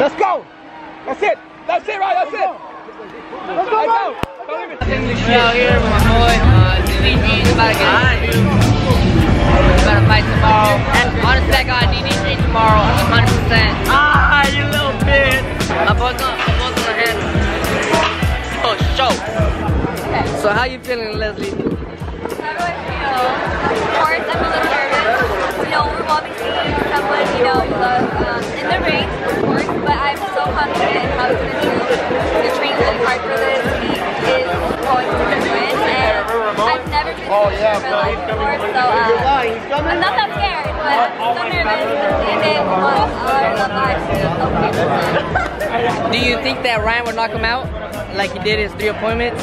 Let's go. That's it. That's it, right? That's it. Let's go. Go. We out here with my boy, DDG. About to get his about to fight tomorrow. Honestly, I got DDG tomorrow, 100%. Ah, you little bitch. My boy's gonna hit. Oh, show. Okay. So how you feeling, Leslie? How do I feel? Of course, I'm a little nervous. You know, we're obviously someone, you know, in the ring, of course, but I'm so confident in how he's going to do. He's training really hard for this. He is going to win, and I've never been so sure of my life before, so I'm not that scared, but I'm so nervous. And then Do you think that Ryan would knock him out like he did his 3 appointments?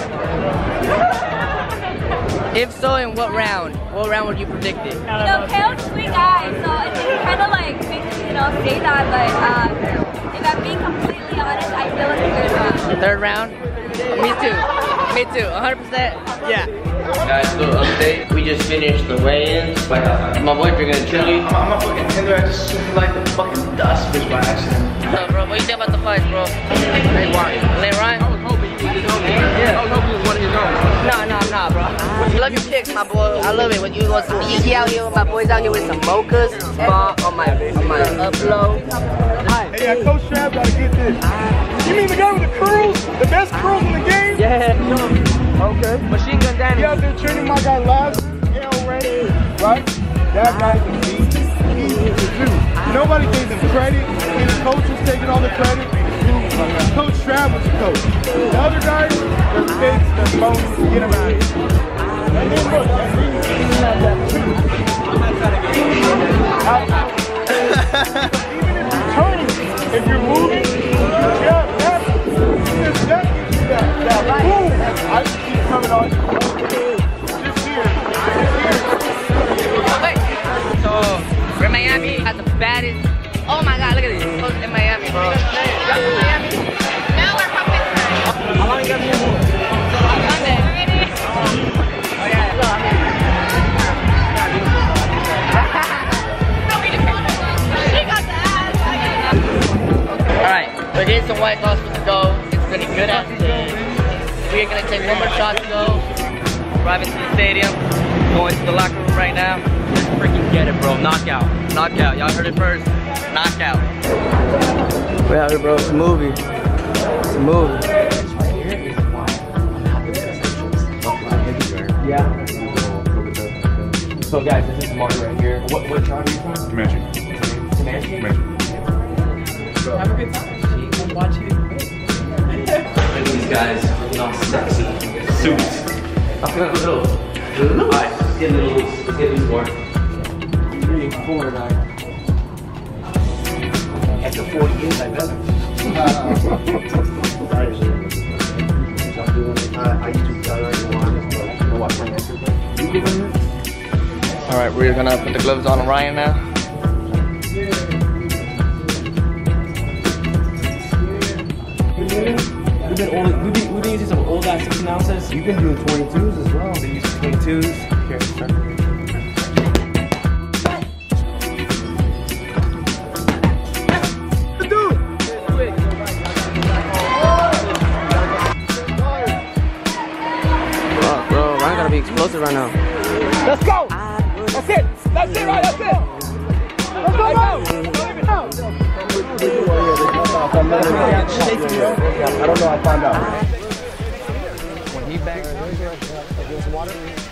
If so, in what round? What round would you predict it? You know, Kale's a sweet guy, so I think he kind of like makes me, you know, say that, but if I'm being completely honest, I feel it's a 3rd round. 3rd round? Me too, 100%. Yeah. Guys, little update. We just finished the weigh-ins. My boy drinking a chili. I'm a fucking Tinder. I just like the fucking dust bitch by accident. No, bro, what you think about the fights, bro? Hey, Ryan. Lane Ryan? I was hoping you would know me. Yeah. I was hoping you was one of his own. Nah, bro. I love your picks, my boy. I love it when you want some Yeezy out here. My boys out here with some mochas. On my upload. Hey, Coach Trav gotta get this. You mean the guy with the curls? The best curls in the game? Yeah. Okay. Machine Gun Danny. He out there training my guy last, Ray, right? That guy's easy to do. Nobody gave him credit. His coach was taking all the credit. Coach Trav was the coach. The other guys, they're fakes, they're bones, get them out of here. And then look, even if you're moving, I just keep coming on. Just here. Okay. So, we're in Miami. Has the baddest. Oh my God, look at this. In Miami, bro. Miami. Now we're pumping. How long you got to be in Sunday. Oh yeah. Alright, we're getting some White Sauce to go. It's gonna be good after this. We're gonna take one more shot to go. Driving to the stadium. Going to the locker room right now. Just freaking get it, bro. Knockout. Knockout. Y'all heard it first. Knockout. We're out here, bro. It's a movie. It's a movie. Yeah. So guys, this is Mark right here. What tribe are you from? Comanche. Comanche? Have a good time. Watch it. Look at these guys looking all sexy. Suits. I'm feeling a little. Alright, let's get a little loose. Let's get loose more. 3, 4 tonight. After 40 years, I better. Alright, we're gonna put the gloves on Ryan now. We've been using some old ass 16 ounces. You've been doing 22s as well. We've been using 22s. Here, start. Bro, Ryan gotta be explosive right now. Let's go! That's it! That's it, right? That's it! Let's go! I don't know, I found out. When he back Against water?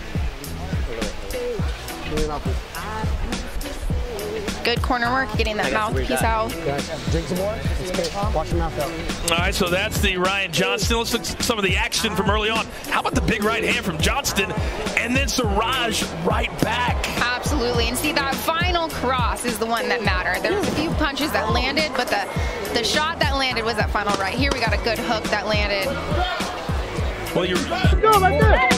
Good corner work, getting that mouthpiece out. Drink some more. Wash your mouth out. All right, so that's the Ryan Johnston. Let's look at some of the action from early on. How about the big right hand from Johnston? And then Siraj right back. Absolutely, and see that final cross is the one that mattered. There was a few punches that landed, but the shot that landed was that final right. Here we got a good hook that landed. Well, you're... Go, right there!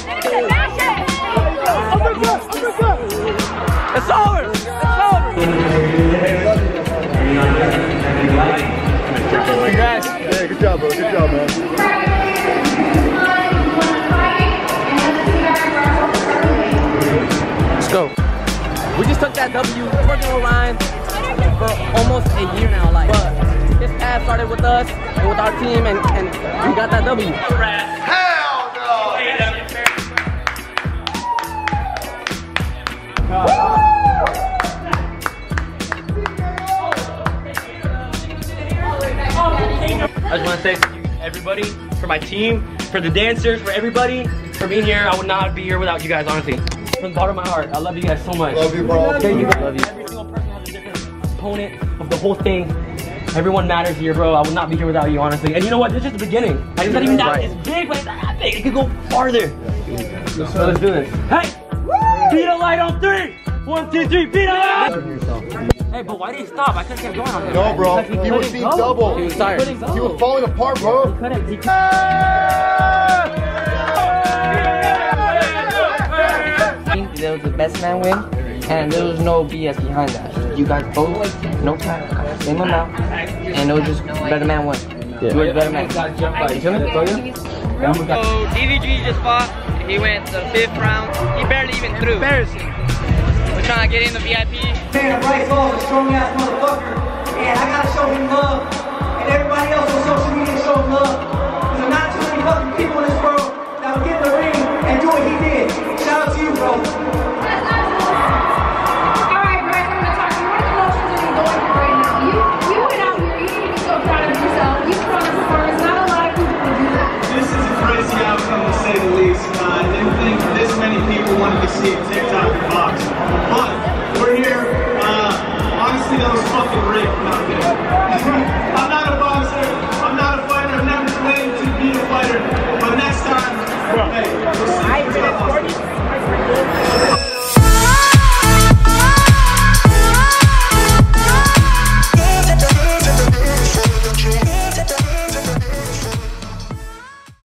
It's over! It's over! Congrats! Hey, good job, bro. Good job, man. Let's go. We just took that W, working with Ryan for almost a year now. Like, his path started with us and with our team, and we got that W. Hell no! I just want to say thank you, everybody, for my team, for the dancers, for everybody, for being here. I would not be here without you guys, honestly. From the bottom of my heart, I love you guys so much. Love you, bro. Thank you guys. Love you. Every single person has a different component of the whole thing. Everyone matters here, bro. I would not be here without you, honestly. And you know what? This is just the beginning. Like, it's not even that it's big, but it's not that big. It could go farther. So let's do this. Hey! Beat a light on 3! 1, 2, 3, beat a light! Hey, but why did he stop? I couldn't keep going on there. No, bro. He was seeing double. He was tired. He was falling apart, bro. He couldn't. There was the best man win, and there was no BS behind that. You guys both, no cap, got the same amount, and it was just better man win. You were the better man. So DVG just fought. He went the 5th round. He barely even threw. Embarrassing. We're trying to get in the VIP. Man, Bryce Hall is a strong ass motherfucker, and I gotta show him love.